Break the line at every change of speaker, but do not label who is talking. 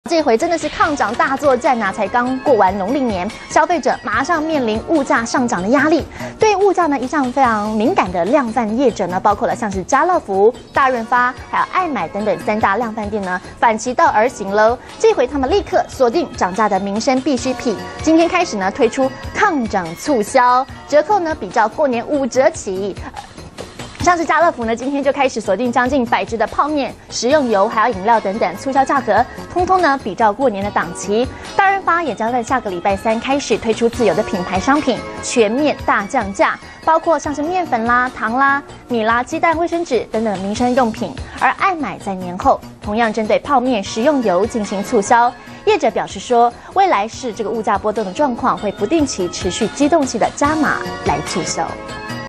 这回真的是抗涨大作战啊！才刚过完农历年，消费者马上面临物价上涨的压力。对物价呢一向非常敏感的量贩业者呢，包括了像是家乐福、大润发，还有爱买等等3大量贩店呢，反其道而行喽。这回他们立刻锁定涨价的民生必需品，今天开始呢推出抗涨促销，折扣呢比照过年5折起。像是家乐福呢，今天就开始锁定将近100支的泡面、食用油，还有饮料等等促销价格，通通呢比照过年的档期。大润发也将在下个礼拜3开始推出自有的品牌商品，全面大降价，包括像是面粉啦、糖啦、米啦、鸡蛋、卫生纸等等民生用品。而爱买在年后同样针对泡面、食用油进行促销。业者表示说，未来是这个物价波动的状况会不定期持续机动性的加码来促销。